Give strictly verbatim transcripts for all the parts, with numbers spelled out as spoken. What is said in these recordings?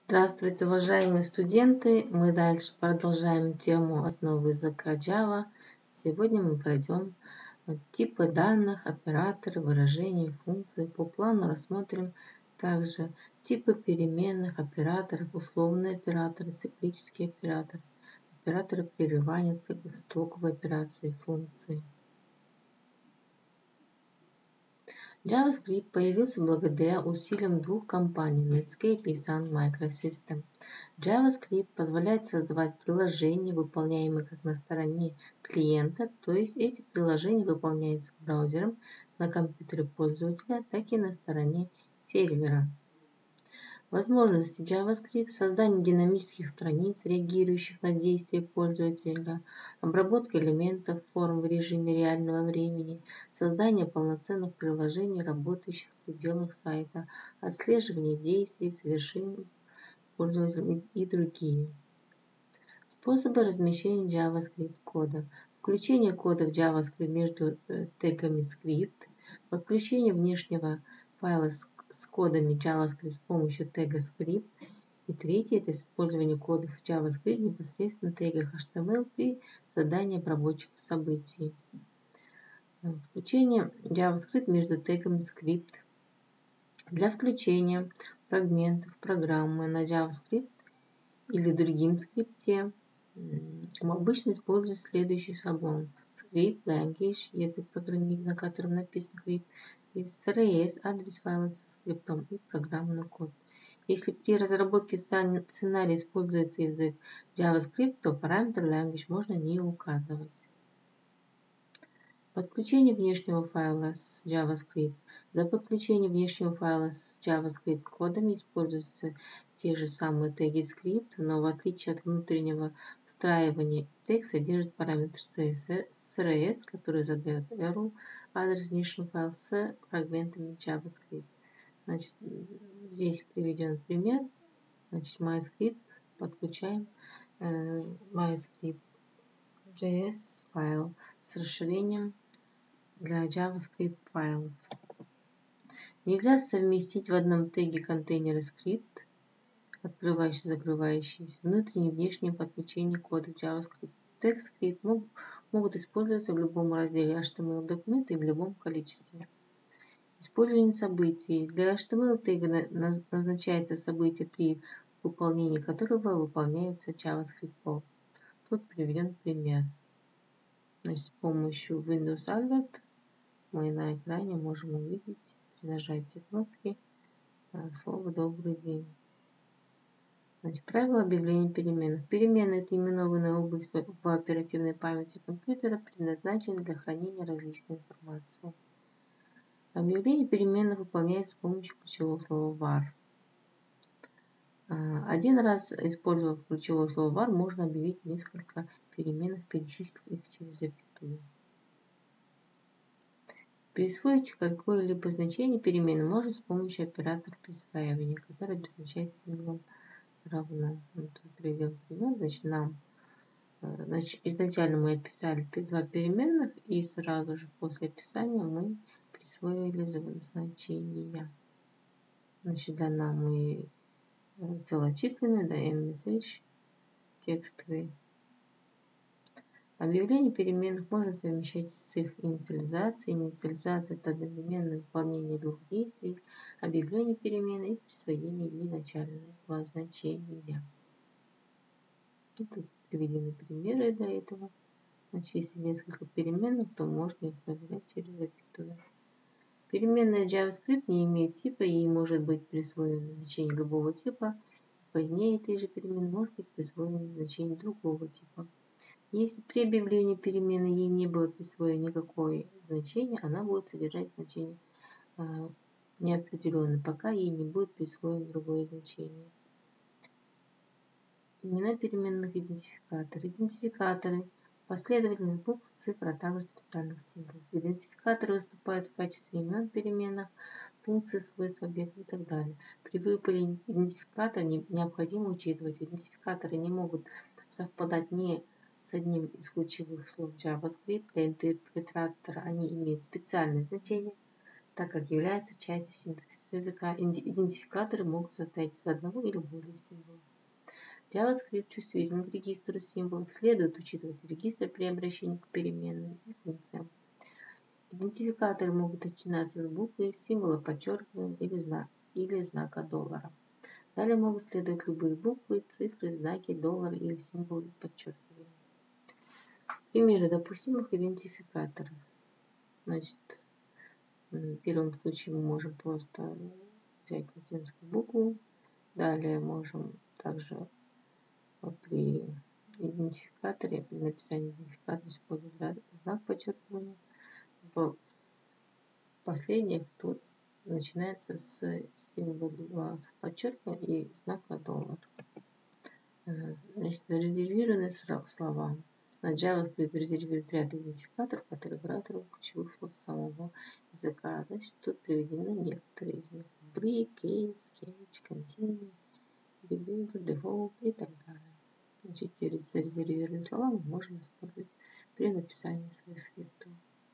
Здравствуйте, уважаемые студенты! Мы дальше продолжаем тему основы языка Java. Сегодня мы пройдем типы данных, операторы, выражения, функции. По плану рассмотрим также типы переменных, операторов, условные операторы, циклические операторы, операторы прерывания циклов, строковые операции, функции. JavaScript появился благодаря усилиям двух компаний Netscape и Sun Microsystems. JavaScript позволяет создавать приложения, выполняемые как на стороне клиента, то есть эти приложения выполняются браузером на компьютере пользователя, так и на стороне сервера. Возможности JavaScript: создание динамических страниц, реагирующих на действия пользователя, обработка элементов форм в режиме реального времени, создание полноценных приложений, работающих в пределах сайта, отслеживание действий, совершаемых пользователем и другие. Способы размещения JavaScript кода: включение кода в JavaScript между тегами скрипт, подключение внешнего файла с с кодами JavaScript с помощью тега script. И третье — это использование кодов в JavaScript непосредственно в тегах эйч ти эм эл при задании обработчика событий. Включение JavaScript между тегами script. Для включения фрагментов программы на JavaScript или другим скрипте обычно используют следующий шаблон: script language, язык программирования, на котором написан скрипт, и эс эр эс, адрес файла со скриптом, и программный код. Если при разработке сценария используется язык JavaScript, то параметр language можно не указывать. Подключение внешнего файла с JavaScript. Для подключения внешнего файла с JavaScript кодами используются те же самые теги script, но в отличие от внутреннего встраивания, тег содержит параметр эс эр эс, который задает error адрес внешнего файла с фрагментами JavaScript. Значит, здесь приведен пример. Значит, MyScript, подключаем э, MyScript.js файл с расширением для JavaScript файлов. Нельзя совместить в одном теге контейнеры скрипт, открывающий, закрывающийся, внутреннее и внешнее подключение кода в JavaScript. Тег скрипт мог, могут использоваться в любом разделе эйч ти эм эл документа и в любом количестве. Использование событий. Для эйч ти эм эл тега назначается событие, при выполнении которого выполняется JavaScript код. Тут приведен пример. Значит, с помощью Windows Alert мы на экране можем увидеть при нажатии кнопки слово «Добрый день». Значит, правила объявления переменных. Переменные — это именованная область в оперативной памяти компьютера, предназначенная для хранения различной информации. Объявление переменных выполняется с помощью ключевого слова var. Один раз, используя ключевое слово var, можно объявить несколько переменных, перечислив их через запятую. Присвоить какое-либо значение перемены можно с помощью оператора присваивания, который обозначает символом равно. Вот приведем пример. Значит, нам значит, изначально мы описали два переменных, и сразу же после описания мы присвоили значения. Значит, для нам мы целочисленные, да, эм эс эйч, текстовые. Объявление переменных можно совмещать с их инициализацией. Инициализация — это одновременное выполнение двух действий: объявление перемены и присвоение ей начального значения. И тут приведены примеры для этого. Значит, если несколько переменных, то можно их проверять через запятую. Переменная JavaScript не имеет типа, ей может быть присвоено значение любого типа. Позднее этой же перемены может быть присвоено значение другого типа. Если при объявлении перемены ей не было присвоено никакое значение, она будет содержать значение э, неопределенное, пока ей не будет присвоено другое значение. Имена переменных идентификаторы. Идентификаторы — последовательность букв, цифр, а также специальных символов. Идентификаторы выступают в качестве имен переменных, функций, свойств объекта и так далее. При выборе идентификатора необходимо учитывать: идентификаторы не могут совпадать ни с одним из ключевых слов JavaScript. Для интерпретатора они имеют специальное значение, так как является частью синтаксиса языка. Идентификаторы могут состоять из одного или более символов. JavaScript чувствителен к регистру символов, следует учитывать регистр при обращении к переменным и функциям. Идентификаторы могут начинаться с буквы, символа подчеркивания или, знак, или знака доллара. Далее могут следовать любые буквы, цифры, знаки, доллара или символы подчеркивания. Примеры допустимых идентификаторов. Значит, в первом случае мы можем просто взять латинскую букву. Далее можем также при идентификаторе, при написании идентификатора использовать знак подчеркивания. В последних тут начинается с символа подчеркивания и знака доллара. Значит, резервированные слова. На JavaScript резервирует ряд идентификаторов от операторов ключевых слов самого языка. Значит, тут приведены некоторые из них. Break, case, catch, continue, debugger, default и так далее. Значит, эти зарезервированные слова мы можем использовать при написании своих скриптов.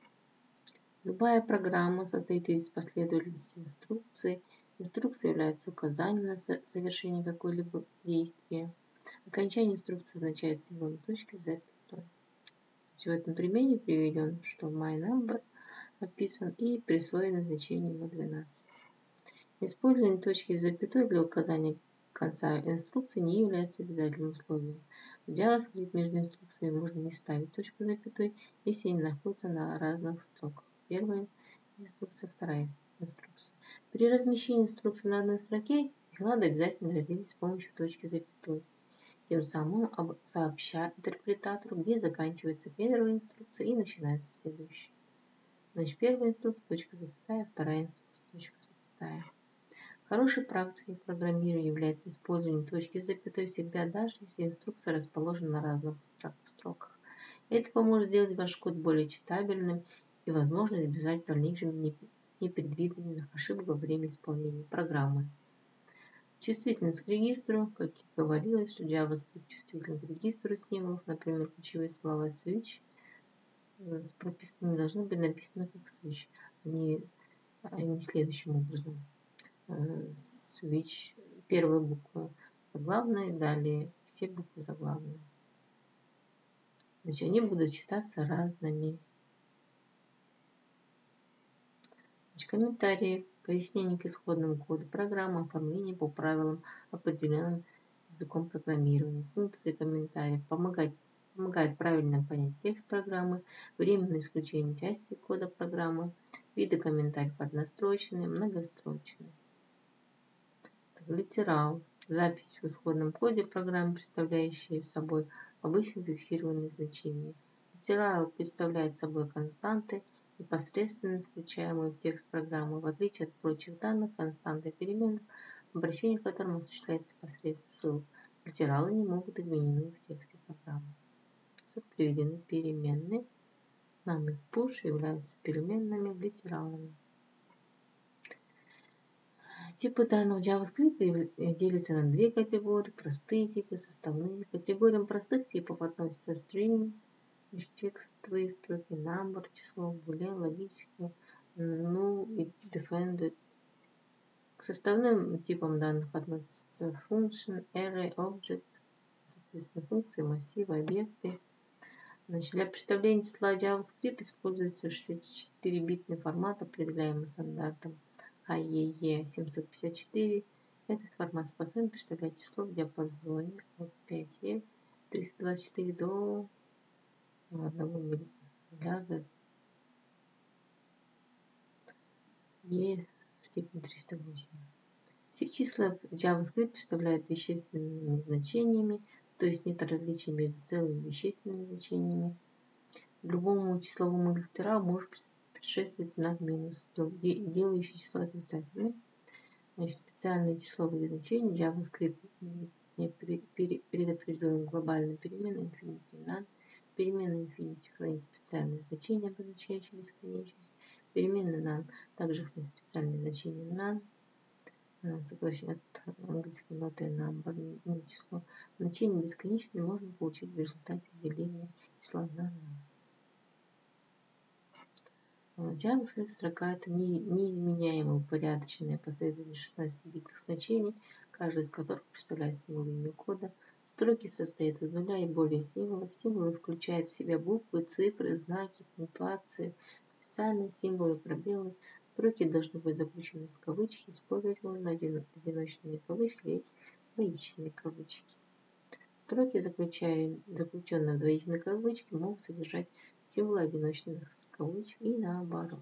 Любая программа состоит из последовательности инструкций. Инструкция является указанием на совершение какой-либо действия. Окончание инструкции означает символ точки с запятой. В этом примере приведен, что myNumber описан и присвоено значение его двенадцать. Использование точки с запятой для указания конца инструкции не является обязательным условием. В JavaScript между инструкциями можно не ставить точку с запятой, если они находятся на разных строках. Первая инструкция, вторая инструкция. При размещении инструкций на одной строке их надо обязательно разделить с помощью точки с запятой. Тем самым сообща интерпретатору, где заканчивается первая инструкция и начинается следующая. Значит, первая инструкция, точка запятая, вторая инструкция, точка запятая. Хорошей практикой программирования является использование точки с запятой всегда, даже если инструкция расположена на разных строках. Это поможет сделать ваш код более читабельным и, возможно, избежать дальнейших непредвиденных ошибок во время исполнения программы. Чувствительность к регистру, как и говорилось, что JavaScript чувствителен к регистру символов, например, ключевые слова switch с прописанными должны быть написаны как switch, они, они следующим образом. Switch, первая буква заглавная, далее все буквы заглавные. Значит, они будут читаться разными. Значит, комментарии, пояснение к исходному коду программы, оформление по правилам, определенным языком программирования, функции комментариев, помогать, помогает правильно понять текст программы, временное исключение части кода программы, виды комментариев однострочные, многострочные. Литерал. Запись в исходном коде программы, представляющие собой обычно фиксированные значения. Литерал представляет собой константы, непосредственно включаемые в текст программы. В отличие от прочих данных, константы переменных, обращение к которым осуществляется посредством ссылок. Литералы не могут изменены в тексте программы. Тут приведены переменные. Num и push являются переменными литералами. Типы данных JavaScript делятся на две категории: простые типы, составные. К категориям простых типов относятся string, текстовые строки, number, число, boolean, логические, null и defended. К составным типам данных относятся function, array, object, соответственно, функции, массивы, объекты. Значит, для представления числа JavaScript используется шестьдесят четыре битный формат, определяемый стандартом эй и и семьсот пятьдесят четыре. Этот формат способен представлять число в диапазоне от пять и триста двадцать четыре до одного миллиарда и в степени триста восемь. Все числа в JavaScript представляют вещественными значениями, то есть нет различия между целыми и вещественными значениями. Любому числовому литералу может предшествовать знак минус, делающий число отрицательным. Значит, специальные числовые значения JavaScript предопределен глобальной переменной infinity none. Переменная infinity хранит специальные значения, обозначающие бесконечность. Переменная none также хранит специальные значения none. Сокращение от английской ноты number, не число. Значение бесконечное можно получить в результате деления числа на none. JavaScript строка – это не, неизменяемая упорядоченная последовательность шестнадцати битных значений, каждый из которых представляет символ имени кода. Строки состоят из нуля и более символов. Символы включают в себя буквы, цифры, знаки, пунктуации, специальные символы, пробелы. Строки должны быть заключены в кавычки, использовать можно одиночные кавычки или двоичные кавычки. Строки, заключенные в двоичные кавычки, могут содержать символы одиночных кавычек и наоборот.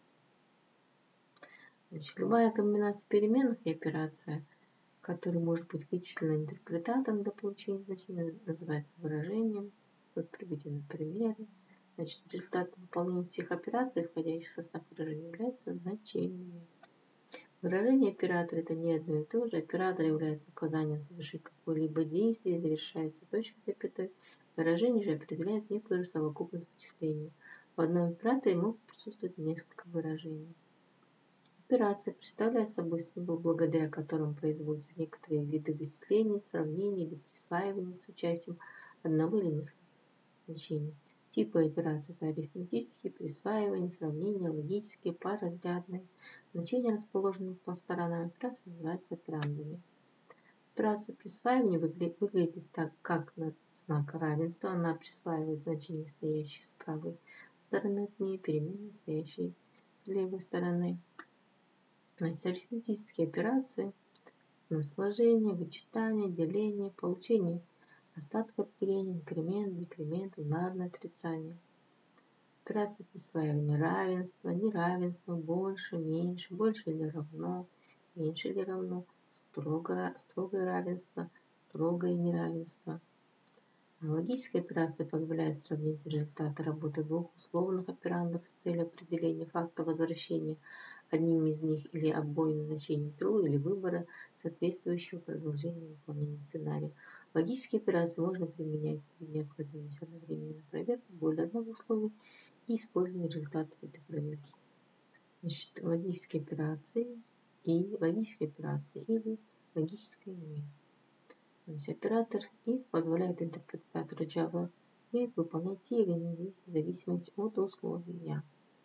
Значит, любая комбинация переменных и операция, которая может быть вычислена интерпретатором до получения значения, называется выражением. Вот приведены примеры. Значит, результатом выполнения всех операций, входящих в состав выражения, является значение. Выражение оператора – это не одно и то же. Оператор является указанием совершить какое-либо действие и завершается точкой запятой. Выражение же определяет некоторую совокупность вычислений. В одном операторе могут присутствовать несколько выражений. Операция представляет собой символ, благодаря которому производятся некоторые виды вычислений, сравнений или присваивания с участием одного или нескольких значений. Типы операций – это арифметические, присваивания, сравнения, логические, паразрядные. Значения, расположенные по сторонам операции, называются операндами. Операция присваивания выглядит так, как на знак равенства. Она присваивает значение, стоящее с правой стороны от нее, переменной, стоящей с левой стороны. Значит, арифметические операции – сложение, вычитание, деление, получение остатков деления, инкремент, декремент, унарное отрицание. Операция присваивания равенства, неравенства, больше, меньше, больше или равно, меньше или равно, строго, строгое равенство, строгое неравенство. Логическая операция позволяет сравнить результаты работы двух условных операндов с целью определения факта возвращения одним из них или обоим значением true или выбора соответствующего продолжения выполнения сценария. Логические операции можно применять при необходимости одновременной проверки более одного условия и использования результатов этой проверки. Значит, логические операции и логические операции или логическое не. Значит, оператор if позволяет интерпретатору Java выполнять те или иные действия в зависимости от условия.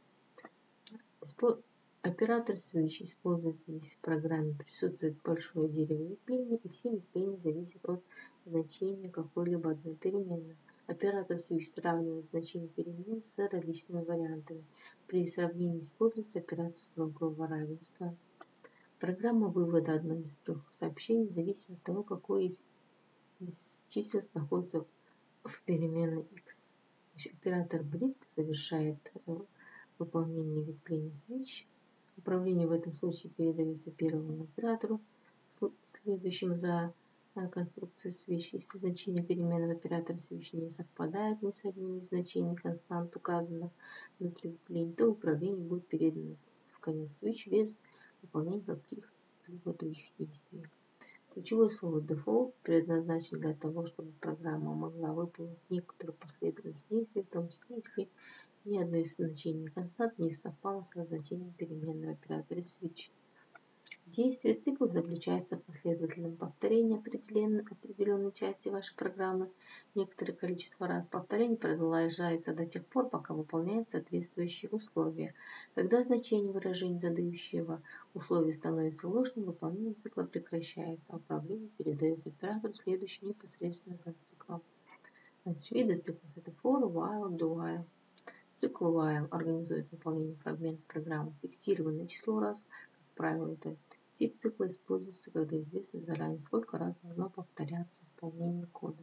Оператор switch используется, если в программе присутствует большое дерево ветвлений, и все ветвления зависят от значения какой-либо одной переменной. Оператор switch сравнивает значение перемен с различными вариантами. При сравнении используется операция строгого равенства. Программа вывода одной из трех сообщений зависит от того, какой из, из чисел находится в переменной x. Значит, оператор break завершает выполнение ветвления switch. Управление в этом случае передается первому оператору, следующему за конструкцию switch. Если значение переменного оператора switch не совпадает ни с одним из значений констант, указанных внутри ветвлений, то управление будет передано в конец switch без выполнения каких-либо других действий. Ключевое слово default предназначено для того, чтобы программа могла выполнить некоторую последовательность действий, в том числе если ни одно из значений констант не совпало с значением переменного оператора switch. Действие цикла заключается в последовательном повторении определенной части вашей программы. Некоторое количество раз повторение продолжается до тех пор, пока выполняют соответствующие условия. Когда значение выражения задающего условия становится ложным, выполнение цикла прекращается, а управление передается оператору, следующему непосредственно за циклом. Значит, виды цикла – это for, while, do while. Цикл while организует выполнение фрагмента программы фиксированное число раз. Как правило, это тип цикла используется, когда известно заранее, сколько раз должно повторяться выполнение кода.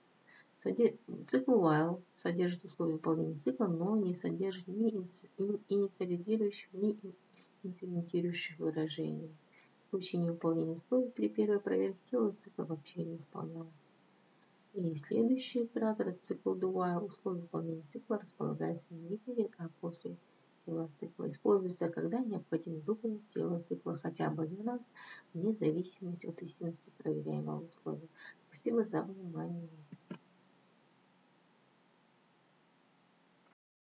Цикл while содержит условия выполнения цикла, но не содержит ни инициализирующих, ни инкрементирующих выражений. В случае невыполнения условий при первой проверке тело цикла вообще не исполнялось. И следующий оператор – цикл do while. Условие выполнения цикла располагается не перед, а после тела цикла. Используется, когда необходимо выполнить тело цикла хотя бы один раз, вне зависимости от истинности проверяемого условия. Спасибо за внимание.